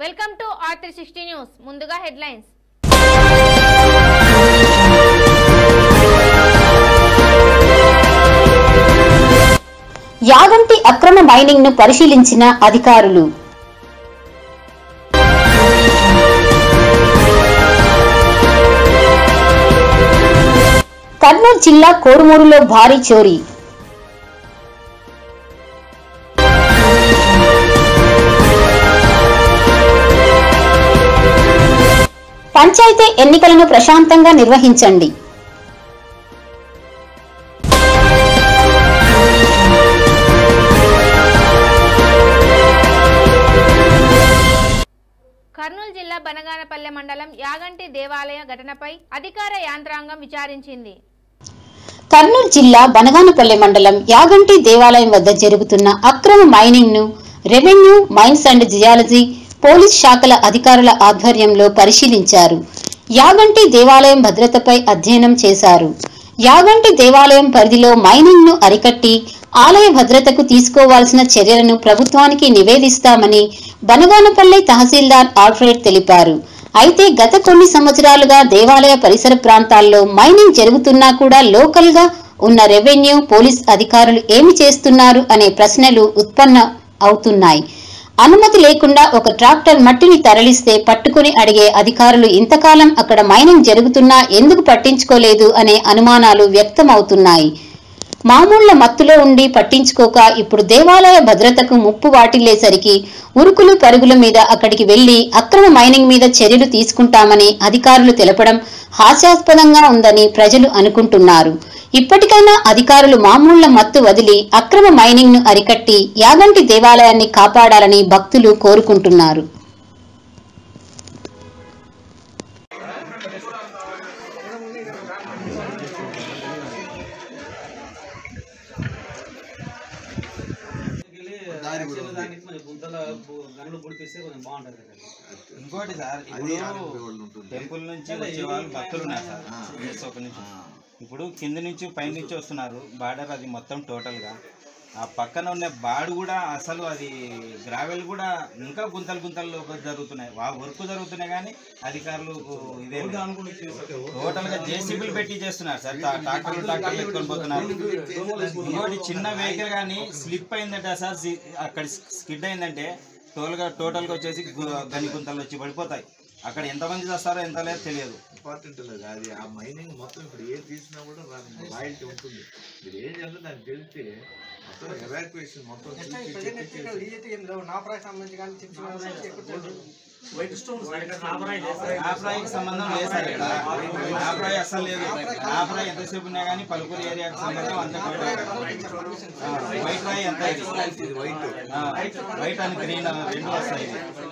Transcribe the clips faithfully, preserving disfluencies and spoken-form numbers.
Welcome to R three sixty news. ముందుగా headlines. Yaganti అక్రమ mining ను పరిశీలించిన అధికారులు. కర్నూలు జిల్లా కోడుమూరులో భారీ చోరీ. పంచాయతీ ఎన్నికలను ప్రశాంతంగా నిర్వహించండి. కర్నూలు జిల్లా బనగానపల్లె మండలం యాగంటి దేవాలయ ఘటనపై అధికార యంత్రాంగం విచారించింది. కర్నూలు జిల్లా బనగానపల్లె మండలం యాగంటి దేవాలయం వద్ద జరుగుతున్న అక్రమ మైనింగ్ ను revenue, mines and geology, police శాఖల అధికారుల ఆధ్వర్యంలో పరిశీలించారు. యాగంటి దేవాలయం భద్రతపై అధ్యయనం చేశారు. యాగంటి దేవాలయం పరిధిలో మైనింగ్ ను అరికట్టి ఆలయ భద్రతకు తీసుకోవాల్సిన చర్యలను ప్రభుత్వానికి నివేదిస్తామని బనగానపల్లి తహసీల్దార్ ఆల్ఫ్రెడ్ తెలిపారు. అయితే గత కొన్ని సంవత్సరాలుగా దేవాలయ పరిసర ప్రాంతాల్లో మైనింగ్ జరుగుతున్నా కూడా లోకల్ గా ఉన్న రెవెన్యూ, పోలీస్ అధికారులు ఏమి చేస్తున్నారు అనే ప్రశ్నలు ఉత్పన్న అవుతున్నాయి. అనుమతి లేకుండా ఒక ట్రాక్టర్ మట్టిని తరలిస్తే పట్టుకుని అడిగే అధికారులు ఇంతకాలం అక్కడ మైనింగ్ జరుగుతున్నా ఎందుకు పట్టించుకోలేదు అనే అనుమానాలు వ్యక్తమవుతున్నాయి. మామూళ్ల మత్తులో ఉండి పట్టించుకోక ఇప్పుడు దేవాలయ భద్రతకు ముప్పు వాటిల్లేసరికి ఉరుకులు పరుగుల మీద అక్కడికి వెళ్లి అక్రమ మైనింగ్ మీద చర్యలు తీసుకుంటామని అధికారులు తెలపడం హాస్యాస్పదంగా ఉందని ప్రజలు అనుకుంటున్నారు. ఇప్పటికైనా అధికారులు మామూళ్ల మత్తు వదిలి అక్రమ మైనింగ్ ను అరికట్టి యాగంటి దేవాలయాన్ని కాపాడాలని భక్తులు కోరుకుంటున్నారు. ఇంకోటి సార్, ఇప్పుడు టెంపుల్ నుంచి వచ్చే వాళ్ళు భక్తులు ఉన్నారు సార్. ఇప్పుడు కింద నుంచి పై నుంచి వస్తున్నారు బార్డర్, అది మొత్తం టోటల్గా ఆ పక్కన ఉన్న బాడు కూడా అసలు అది గ్రావెల్ కూడా ఇంకా గుంతలు గుంతలు జరుగుతున్నాయి, ఆ వర్క్ జరుగుతున్నాయి. కానీ అధికారులు ఇదే టోటల్గా జేసీబీలు పెట్టి చేస్తున్నారు సార్. ట్రాక్టర్లు ట్రాక్టర్లు ఎత్తుకొని పోతున్నారు. ఇంకోటి చిన్న వెహికల్ కానీ స్లిప్ అయిందంటే సార్, అక్కడ స్కిడ్ అయిందంటే టోల్గా టోటల్గా వచ్చేసి గని గుంతలు వచ్చి పడిపోతాయి. అక్కడ ఎంతమంది చేస్తారో ఎంత లేదు తెలియదు. ఇంపార్టెంట్ లేదు అది. ఆ మైనింగ్ మొత్తం ఇప్పుడు ఏది తీసినా కూడా దాని రాయల్టీ ఉంటుంది. మీరు ఏం చేయాలో దాన్ని తెలిస్తే మొత్తం ఎవాక్యుయేషన్ మొత్తం నాప్రాయికి సంబంధం లేదు సార్. ఇక్కడ నాప్రాయి అసలు లేదు. నాప్రాయి ఎంతసేపు ఉన్నా కానీ పలుకూరు ఏరియాకి సంబంధం అంత వైట్ రాయి ఎంత వైట్ వైట్ అండ్ గ్రీన్ రెండు వస్తాయి.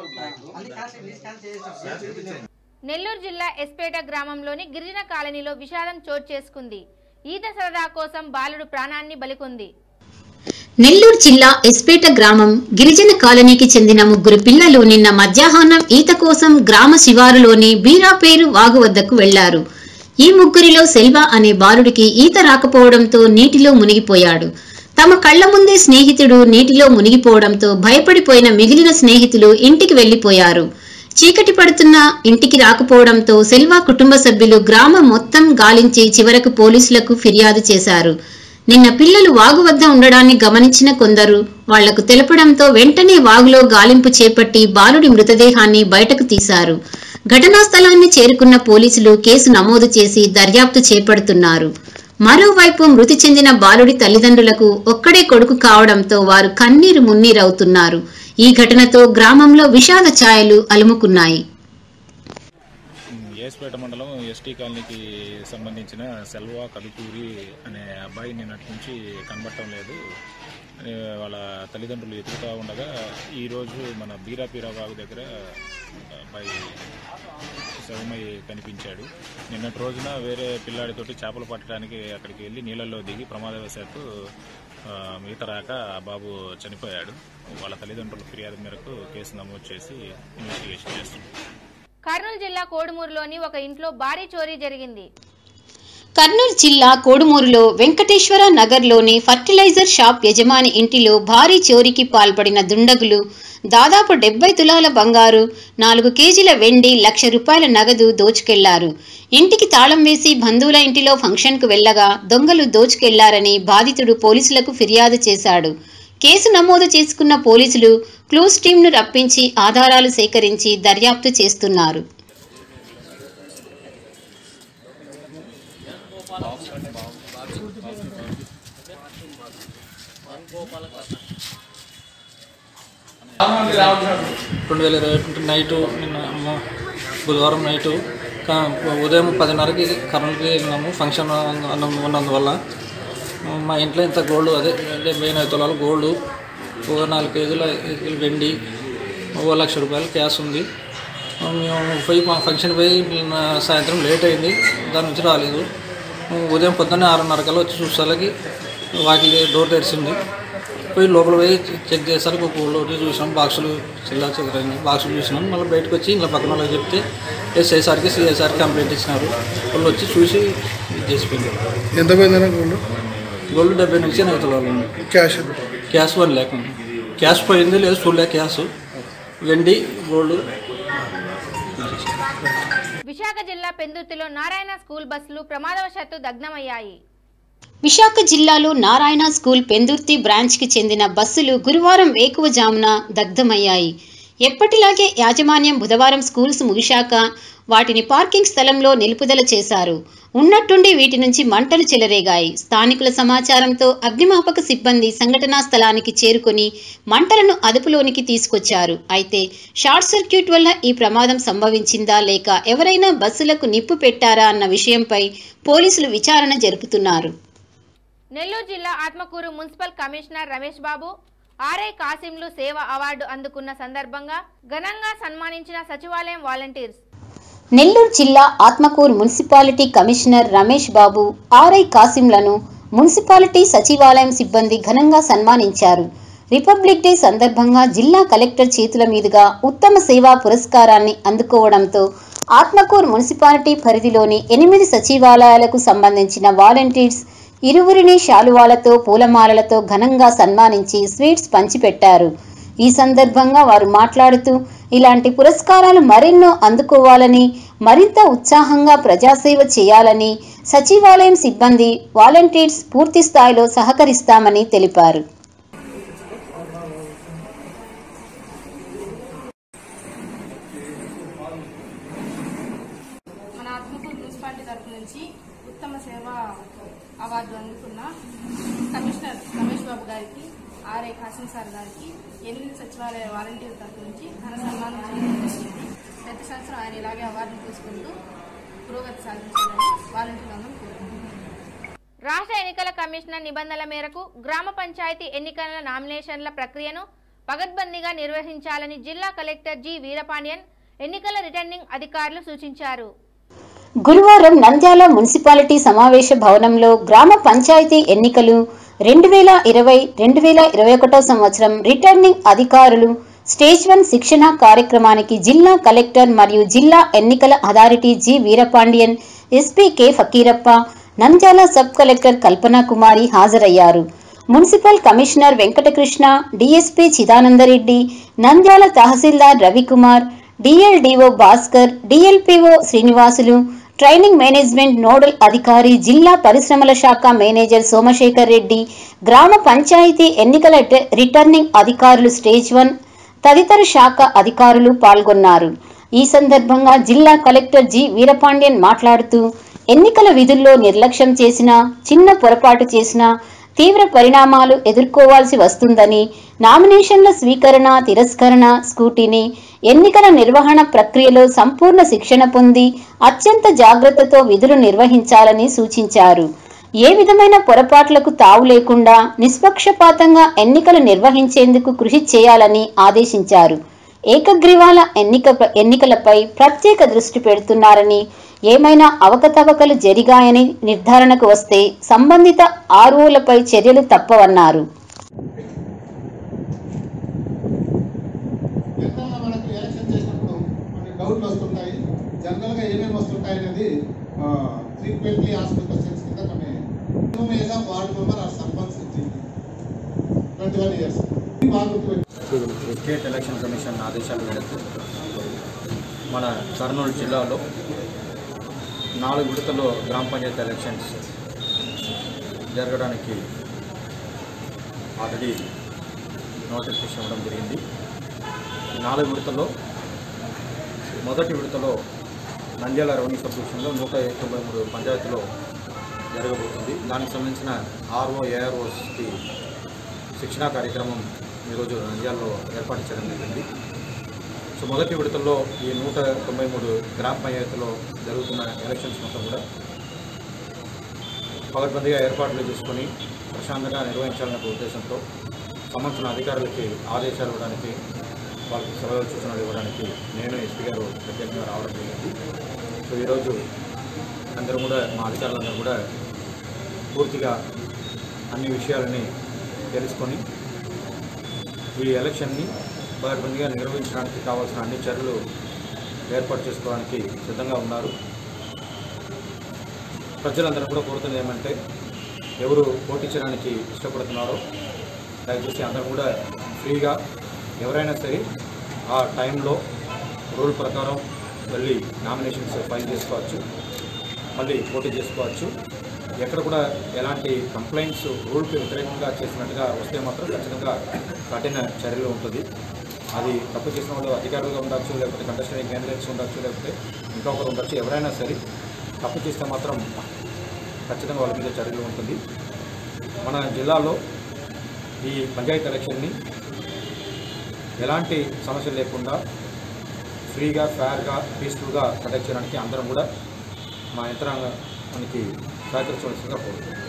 నెల్లూరు జిల్లా ఎస్పేట గ్రామంలోని గిరిజన కాలనీలో విషాదం చోటు చేసుకుంది. ఈత సరదా కోసం బాలుడు ప్రాణాన్ని బలికొంది. నెల్లూరు జిల్లా ఎస్పేట గ్రామం గిరిజన కాలనీకి చెందిన ముగ్గురు పిల్లలు నిన్న మధ్యాహ్నం ఈత కోసం గ్రామ శివారులోని బీరాపేరు వాగు వద్దకు వెళ్లారు. ఈ ముగ్గురిలో సెల్వ అనే బాలుడికి ఈత రాకపోవడంతో నీటిలో మునిగిపోయాడు. తమ కళ్ల ముందే స్నేహితుడు నీటిలో మునిగిపోవడంతో భయపడిపోయిన మిగిలిన స్నేహితులు ఇంటికి వెళ్లిపోయారు. చీకటి పడుతున్న ఇంటికి రాకపోవడంతో సెల్వ కుటుంబ సభ్యులు గ్రామం మొత్తం గాలించి చివరకు పోలీసులకు ఫిర్యాదు చేశారు. నిన్న పిల్లలు వాగు వద్ద ఉండడాన్ని గమనించిన కొందరు వాళ్లకు తెలపడంతో వెంటనే వాగులో గాలింపు చేపట్టి బాలుడి మృతదేహాన్ని బయటకు తీశారు. ఘటనా స్థలాన్ని చేరుకున్న పోలీసులు కేసు నమోదు చేసి దర్యాప్తు చేపడుతున్నారు. మరోవైపు మృతి చెందిన బాలుడి తల్లిదండ్రులకు ఒక్కడే కొడుకు కావడంతో వారు కన్నీరు మున్నీరవుతున్నారు. ఈ ఘటనతో గ్రామంలో విషాద ఛాయలు అలుముకున్నాయి. ఏస్పేట మండలం ఎస్టీ కాలనీకి సంబంధించిన సెల్వా కదుకూరి అనే అబ్బాయి నిన్నటి నుంచి కనబడటం లేదు. వాళ్ళ తల్లిదండ్రులు ఎదుగుతూ ఉండగా ఈరోజు మన బీరాపీరా వాగు దగ్గర అబ్బాయి శవమై కనిపించాడు. నిన్నటి రోజున వేరే పిల్లాడితోటి చేపలు పట్టడానికి అక్కడికి వెళ్ళి నీళ్ళల్లో దిగి ప్రమాదవశాత్తు ఈత రాక ఆ బాబు చనిపోయాడు. వాళ్ళ తల్లిదండ్రుల ఫిర్యాదు మేరకు కేసు నమోదు చేసి ఇన్వెస్టిగేషన్ చేస్తున్నారు. కర్నూలు జిల్లా కోడుమూరులోని ఒక ఇంట్లో భారీ చోరీ జరిగింది. కర్నూలు జిల్లా కోడుమూరులో వెంకటేశ్వర నగర్లోని ఫర్టిలైజర్ షాప్ యజమాని ఇంటిలో భారీ చోరీకి పాల్పడిన దుండగులు దాదాపు డెబ్బై తులాల బంగారు, నాలుగు కేజీల వెండి, లక్ష రూపాయల నగదు దోచుకెళ్లారు. ఇంటికి తాళం వేసి బంధువుల ఇంటిలో ఫంక్షన్కు వెళ్లగా దొంగలు దోచుకెళ్లారని బాధితుడు పోలీసులకు ఫిర్యాదు చేశాడు. కేసు నమోదు చేసుకున్న పోలీసులు క్లూస్ టీంను రప్పించి ఆధారాలు సేకరించి దర్యాప్తు చేస్తున్నారు. రెండు వేల ఇరవై ఒకటి నైటు నిన్న బుధవారం నైటు ఉదయం పదిన్నరకి కర్నూలుకి వెళ్ళినాము. ఫంక్షన్ ఉన్నందువల్ల మా ఇంట్లో ఇంత గోల్డ్ అదే డెబ్బై ఎనిమిది తులాలు గోల్డ్, ఓ నాలుగు కేజీల వెండి, ఓ లక్ష రూపాయలు క్యాష్ ఉంది. మేము పోయి మా ఫంక్షన్ పోయి సాయంత్రం లేట్ అయింది, దాని నుంచి రాలేదు. ఉదయం పొద్దున్నే ఆరున్నర కల్లా వచ్చి చూసేసరికి వాకిలి డోర్ తెరిచింది. పోయి లోపల పోయి చెక్ చేసేసరికి ఒక లోటు చూసినాం, బాక్సులు చిల్లా చెక్కరైంది, బాక్సులు చూసినాం. మళ్ళీ బయటకు వచ్చి ఇంట్లో పక్కన వాళ్ళకి చెప్తే ఎస్ఐసార్కి సిఐసార్కి కంప్లైంట్ ఇచ్చినారు. వాళ్ళు వచ్చి చూసి ఇది చేసిపోయింది. ఎంత పోయిందన్నా గోల్డ్? గోల్డ్ డెబ్బై నుంచి ఎనభై తులాలు. క్యాష్ క్యాష్ వన్ లేకుండా క్యాష్ పోయింది, లేదు చూడలే క్యాష్. వెండి గోల్డ్. విశాఖ జిల్లా పెందుర్తిలో నారాయణ స్కూల్ బస్సులు ప్రమాదవశాత్తు దగ్ధమయ్యాయి. విశాఖ జిల్లాలో నారాయణ స్కూల్ పెందుర్తి బ్రాంచ్కి చెందిన బస్సులు గురువారం వేకువజామున దగ్ధమయ్యాయి. ఎప్పటిలాగే యాజమాన్యం బుధవారం స్కూల్స్ ముగిశాక వాటిని పార్కింగ్ స్థలంలో నిలుపుదల చేశారు. ఉన్నట్టుండి వీటి నుంచి మంటలు చెలరేగాయి. స్థానికుల సమాచారంతో అగ్నిమాపక సిబ్బంది సంఘటనా స్థలానికి చేరుకుని మంటలను అదుపులోనికి తీసుకొచ్చారు. అయితే షార్ట్ సర్క్యూట్ వల్ల ఈ ప్రమాదం సంభవించిందా లేక ఎవరైనా బస్సులకు నిప్పు పెట్టారా అన్న విషయంపై పోలీసులు విచారణ జరుపుతున్నారు. నెల్లూరు జిల్లా Atmakur municipal commissioner Ramesh Babu RI కాసింలు సేవ అవార్డు అందుకున్న సందర్భంగా ఘనంగా సన్మానించిన సచివాలయం వాలంటీర్స్. నెల్లూరు జిల్లా Atmakur municipality commissioner Ramesh Babu RI కాసింలను మున్సిపాలిటీ సచివాలయం సిబ్బంది ఘనంగా సన్మానించారు. రిపబ్లిక్ డే సందర్భంగా జిల్లా కలెక్టర్ చేతుల మీదుగా ఉత్తమ సేవా పురస్కారాన్ని అందుకోవడంతో ఆత్మకూరు మున్సిపాలిటీ పరిధిలోని ఎనిమిది సచివాలయాలకు సంబంధించిన వాలంటీర్స్ ఇరువురిని శాలువాలతో పూలమాలలతో ఘనంగా సన్మానించి స్వీట్స్ పంచిపెట్టారు. ఈ సందర్భంగా వారు మాట్లాడుతూ ఇలాంటి పురస్కారాలు మరెన్నో అందుకోవాలని, మరింత ఉత్సాహంగా ప్రజాసేవ చేయాలని సచివాలయం సిబ్బంది వాలంటీర్స్ పూర్తి స్థాయిలో సహకరిస్తామని తెలిపారు. మన ఆత్మకూరు మున్సిపాలిటీ తరఫు నుంచి ఉత్తమ సేవా అవార్డు అందుకున్న కమిషనర్ రమేష్ బాబు గారికి, ఆర్ఐ కాసిం సార్ గారికి ఎనిమిది సచివాలయ వాలంటీర్ల తరఫు నుంచి ఘన సన్మానం చేయడం జరిగింది. ప్రతి సంవత్సరం ఆయన ఇలాగే అవార్డులు తీసుకుంటూ పురోగతి సాధించాలని వాలంటీర్లను కోరుకుంటున్నారు. రాష్ట్ర ఎన్నికల కమిషనర్ నిబంధనల మేరకు గ్రామ పంచాయతీ ఎన్నికల నామినేషన్ల ప్రక్రియను పగడ్బందీగా నిర్వహించాలని జిల్లా కలెక్టర్ జి వీరపాండ్యన్ ఎన్నికల రిటర్నింగ్ అధికారులు సూచించారు. గురువారం నంద్యాల మున్సిపాలిటీ సమావేశ భవనంలో గ్రామ పంచాయతీ ఎన్నికలు రెండు వేల ఇరవై రెండు వేల ఇరవై ఒకటో సంవత్సరం రిటర్నింగ్ అధికారులు స్టేజ్ వన్ శిక్షణ కార్యక్రమానికి జిల్లా కలెక్టర్ మరియు జిల్లా ఎన్నికల authority G Veerapandian, SP K Fakirappa, Nandyal sub collector Kalpana Kumari హాజరయ్యారు. Municipal commissioner Venkatakrishna, DSP Chidananda Reddy, Nandyal tahsildar Ravikumar, DLDO Bhaskar, DLPO Srinivasulu, training management nodal అధికారి, జిల్లా పరిశ్రమల శాఖ మేనేజర్ సోమశేఖర్ రెడ్డి, గ్రామ పంచాయతీ ఎన్నికల రిటర్నింగ్ అధికారులు స్టేజ్ వన్ తదితర శాఖ అధికారులు పాల్గొన్నారు. ఈ సందర్భంగా జిల్లా కలెక్టర్ జి వీరపాండ్యన్ మాట్లాడుతూ ఎన్నికల విధుల్లో నిర్లక్ష్యం చేసినా, చిన్న పొరపాటు చేసినా తీవ్ర పరిణామాలు ఎదుర్కోవాల్సి వస్తుందని, నామినేషన్ల స్వీకరణ, తిరస్కరణ, స్కూటీని, ఎన్నికల నిర్వహణ ప్రక్రియలో సంపూర్ణ శిక్షణ పొంది అత్యంత జాగ్రత్తతో విధులు నిర్వహించాలని సూచించారు. ఏ విధమైన పొరపాట్లకు తావు లేకుండా నిష్పక్షపాతంగా ఎన్నికలు నిర్వహించేందుకు కృషి చేయాలని ఆదేశించారు. ఏకగ్రీవాల ఎన్నిక ఎన్నికలపై ప్రత్యేక దృష్టి పెడుతున్నారని, ఏమైనా అవకతవకలు జరిగాయని నిర్ధారణకు వస్తే సంబంధిత ఆర్ఓలపై చర్యలు తప్పవన్నారు. మనకి ఎలక్షన్ చేసినప్పుడు మనకి డౌట్లు వస్తుంటాయి. జనరల్గా ఏమేమి వస్తుంటాయి అనేది frequently asked questions కింద కొన్ని మేజా ward member or sarpanch twenty one years state election commission ఆదేశాల మేరకు మన కర్నూలు జిల్లాలో నాలుగు విడతల్లో గ్రామ పంచాయతీ ఎలక్షన్స్ జరగడానికి ఆల్రెడీ నోటిఫికేషన్ ఇవ్వడం జరిగింది. ఈ నాలుగు విడతల్లో మొదటి విడతలో నంద్యాల రెవెన్యూ సబ్ డివిజన్లో నూట తొంభై మూడు పంచాయతీలో జరగబోతుంది. దానికి సంబంధించిన ఆర్ఓ ఏఆర్ఓస్కి శిక్షణా కార్యక్రమం ఈరోజు నంద్యాలలో ఏర్పాటు చేయడం జరిగింది. సో మొదటి విడతల్లో ఈ నూట తొంభై మూడు గ్రామ పంచాయతీలో జరుగుతున్న ఎలక్షన్స్ మొత్తం కూడా పగడ్బందీగా ఏర్పాట్లు చేసుకొని ప్రశాంతంగా నిర్వహించాలనే ఉద్దేశంతో సంబంధించిన అధికారులకి ఆదేశాలు ఇవ్వడానికి, వాళ్ళకి సలహాలు సూచనలు ఇవ్వడానికి నేను ఎస్పీ గారు ప్రత్యేకంగా రావడం జరిగింది. సో ఈరోజు అందరూ కూడా మా అధికారులందరూ కూడా పూర్తిగా అన్ని విషయాలని తెలుసుకొని ఈ ఎలక్షన్ని పగడ్బందీగా నిర్వహించడానికి కావాల్సిన అన్ని చర్యలు ఏర్పాటు చేసుకోవడానికి సిద్ధంగా ఉన్నారు. ప్రజలందరూ కూడా కోరుతున్నది ఏమంటే, ఎవరు పోటీ చేయడానికి ఇష్టపడుతున్నారో దయచేసి అందరూ కూడా ఫ్రీగా ఎవరైనా సరే ఆ టైంలో రూల్ ప్రకారం వెళ్ళి నామినేషన్స్ ఫైల్ చేసుకోవచ్చు, మళ్ళీ పోటీ చేసుకోవచ్చు. ఎక్కడ కూడా ఎలాంటి కంప్లైంట్స్ రూల్కి వ్యతిరేకంగా చేసినట్టుగా వస్తే మాత్రం ఖచ్చితంగా కఠిన చర్యలు ఉంటుంది. అది తప్పు చేసిన వాళ్ళు అధికారులుగా ఉండొచ్చు, లేకపోతే కంటెస్టింగ్ క్యాండిడేట్స్ ఉండొచ్చు, లేకపోతే ఇంకొకరు ఉండొచ్చు. ఎవరైనా సరే తప్పు చేస్తే మాత్రం ఖచ్చితంగా వాళ్ళ మీద చర్యలు ఉంటుంది. మన జిల్లాలో ఈ పంచాయతీ ఎలక్షన్ని ఎలాంటి సమస్యలు లేకుండా ఫ్రీగా, ఫేర్గా, పీస్ఫుల్గా కండక్ట్ చేయడానికి అందరం కూడా మా యంత్రాంగానికి సహకరించవలసిందిగా కోరుతున్నాం.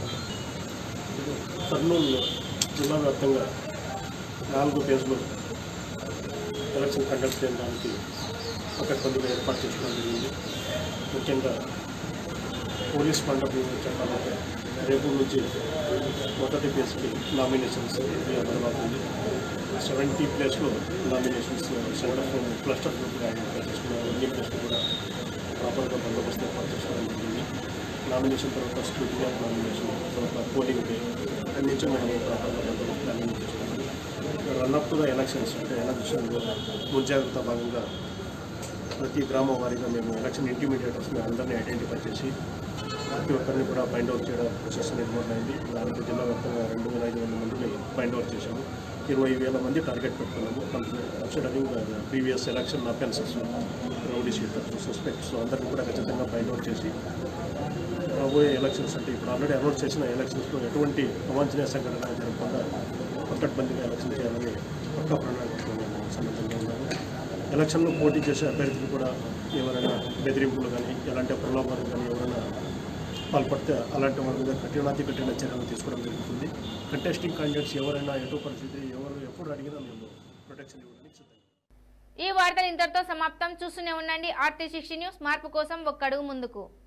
కర్నూలు జిల్లా వ్యాప్తంగా నాలుగు ఫేజ్లు ఎలక్షన్ కండక్ట్ చేయడానికి పకడ్బందీగా ఏర్పాటు చేసుకోవడం జరిగింది. ముఖ్యంగా పోలీస్ మండపం చట్టాలపై రేపు నుంచి మొదటి ఫేజ్కి నామినేషన్స్ మొదలవుతుంది. సెవెంటీ ప్లేస్లో నామినేషన్స్ సెంటర్ క్లస్టర్ గ్రూప్గా ఐడెంటిఫై చేసుకున్నారు. అన్ని ప్లేస్లు కూడా ప్రాపర్గా బందోబస్తు ఏర్పాటు చేసుకోవడం జరిగింది. నామినేషన్ తర్వాత స్క్రూటినీ ఆఫ్ నామినేషన్ తర్వాత పోలింగ్ డే అన్నించి మనం ప్రాపర్గా బందోబస్తు ప్లానింగ్ చేసుకున్నాము. రన్అప్ టు ద ఎలక్షన్స్ అంటే ఎలక్షన్లో ముంజాగ్రత్త భాగంగా ప్రతి గ్రామం వారీగా మేము ఎలక్షన్ ఇంటిమీడియేటర్స్ని అందరినీ ఐడెంటిఫై చేసి ప్రతి ఒక్కరిని కూడా ఫైండ్ అవుట్ చేయడం ప్రాసెస్ నిర్మాణం అయింది. దానికి జిల్లా వ్యాప్తంగా రెండు వేల ఐదు వందల మందిని ఫైండ్ అవుట్ చేశాము. ఇరవై వేల మంది టార్గెట్ పెట్టుకున్నాము. Considering previous election offences, rowdy sheeters, suspects అందరినీ కూడా ఖచ్చితంగా ఫైండ్ అవుట్ చేసి రాబోయే ఎలక్షన్స్ అంటే ఇప్పుడు ఆల్రెడీ అనౌన్స్ చేసిన ఎలక్షన్స్లో ఎటువంటి అవాంఛనీయ సంఘటన జరగకుండా పకడ్బందీగా ఎలక్షన్ చేయాలని పక్కా ప్రణాళికతో మేము సన్నద్ధంగా ఉన్నాము. ఎలక్షన్లో పోటీ చేసే అభ్యర్థులు కూడా ఎవరైనా బెదిరింపులు కానీ ఎలాంటి ప్రలోభాలు కానీ ఎవరైనా పాల్పడితే అలాంటి వారి మీద కఠినాతి కఠిన చర్యలు తీసుకోవడం జరుగుతుంది. కంటెస్టింగ్ క్యాండిడేట్స్ ఎవరైనా ఎటు పరిస్థితి ఎవరు ఎప్పుడు అడిగినా మేము ప్రొటెక్షన్ ఇవ్వడానికి సిద్ధంగా. ఈ వార్తలు ఇంతటితో సమాప్తం. చూస్తూనే ఉండండి ఆర్టీ సిక్స్టీ న్యూస్. మార్పు కోసం ఒక్క అడుగు ముందుకు.